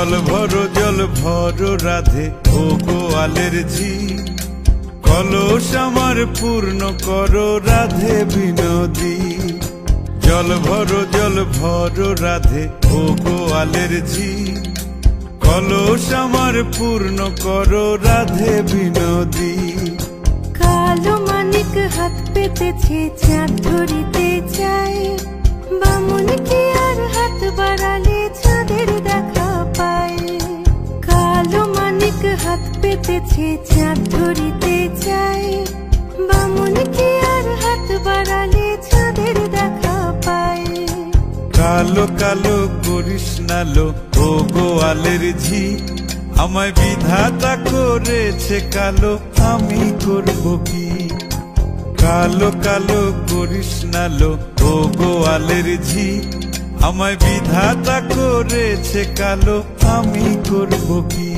জল ভরো রাধে ও গোয়ালের ঝি, কলস আমার পূর্ণ করো রাধে বিনোদী। জল ভরো রাধে ও গোয়ালের ঝি, কলস আমার পূর্ণ করো রাধে বিনোদী। কালো মানিক হাত পেতেছে চাঁদ ধরিতে চায়, বামুন কি আর হাত বাড়ালে চাঁদের দেখা পায়। কালো মানিক হাত পেতেছে চাঁদ ধরিতে চায়, বামুন কি আর হাত বাড়ালে চাঁদের দেখা পায়। কালো কালো করিস নালো ও গোয়ালের ঝি, আমায় বিধাতা করেছে কালো, আমি করব কি? কালো কালো করিস নালো ও গোয়ালের ঝি, আমায় বিধাতা করেছে কালো, আমি করব কি?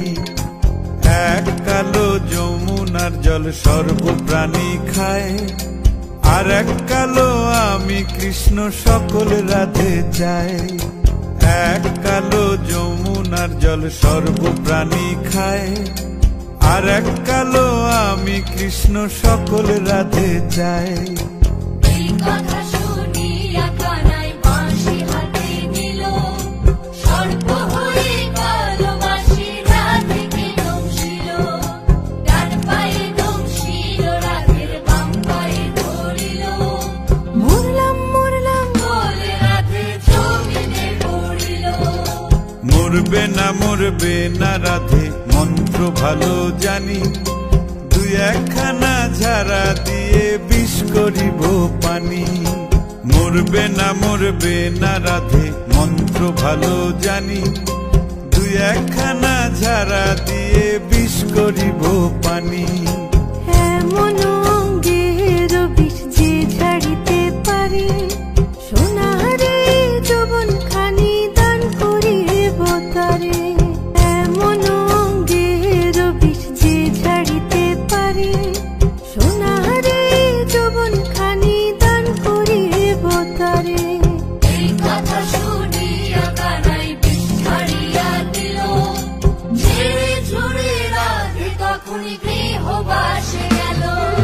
এক কালো যমুনার জল সর্বপ্রাণী খায়, আর এক কালো আমি কৃষ্ণ সকল রাধে চাই। এক কালো যমুনার জল সর্বপ্রাণী খায়, আর এক কালো আমি কৃষ্ণ সকল রাধে চাই। এই কথা শুনিয়া কানাই বাঁশি হাতে নিল, সর্প হয়ে কালো বাঁশি রাধেকে দংশিল। ডান পায়ে দংশিল রাধের, বাম পায়ে ধরিল। মরলাম মরলাম বলে রাধে জমিনে পড়িল। মরবে না রাধে মন্ত্র ভালো জানি, দুই একখানা ঝাড়া দিয়ে বিষ করিব পানি। মরবে না রাধে মন্ত্র ভালো জানি, দুই একখানা ঝাড়া দিয়ে বিষ করিব পানি। এমন অঙ্গের বিষ যে ঝাড়িতে পারে, সোনারে যৌবন খানি দান করিব তারে। এমন অঙ্গের বিষ যে ঝাড়িতে পারে, সোনারে যৌবন খানি দান করিব তারে। এই কথা শুনিয়া কানাই বিষ ছাড়িয়া দিল, ঝেড়ে ঝুড়ে রাধে তখনই গৃহবাসে গেল।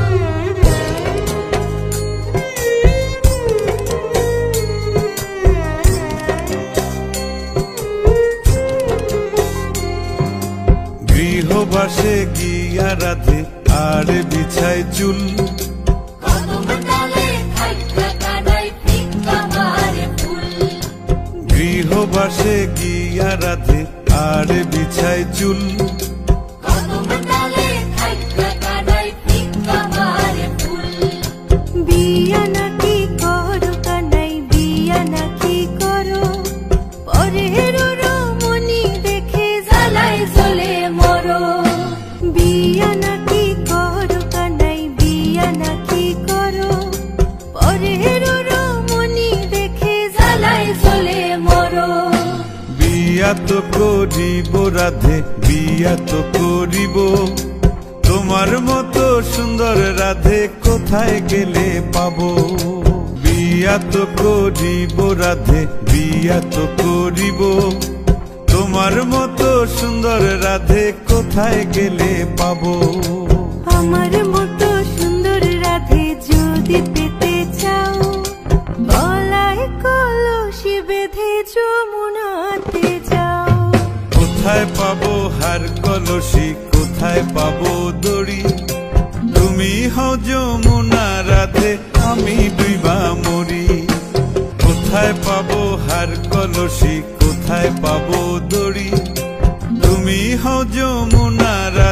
গৃহবাসে গিয়া রাধে আর বিছায় চুল, কদম ডালে থাইকা কানাই ফিক্কা মারে ফুল। গৃহবাসে গিয়া রাধে আর বিছায় চুল, কদম ডালে থাইকা কানাই ফিক্কা মারে ফুল। বিয়া নাকি করো কানাই, বিয়া নাকি করো, পরের রমণী দেখে জ্বালায় জ্বলে মরো। বিয়া নাকি করো কানাই, বিয়া নাকি করো, পরের রমণী দেখে জ্বালায় জ্বলে মরো। বিয়া তো করিব রাধে, বিয়া তো করিব, তোমার মতো সুন্দর রাধে কোথায় গেলে পাবো? বিয়া তো করিব রাধে, বিয়া তো করিব, তোমার মতো সুন্দর রাধে কোথায় গেলে পাবো? আমার মতো সুন্দর রাধে যদি পেতে চাও, গলায় কলসি বেঁধে যমুনাতে যাও। কোথায় পাবো হার কলসি, কোথায় পাবো দড়ি? তুমি হও যমুনা রাধে, আমি ডুইবা মরি। কোথায় পাবো হার কলসি, কোথায় পাবো দড়ি? তুমি হও যমুনা রাধে,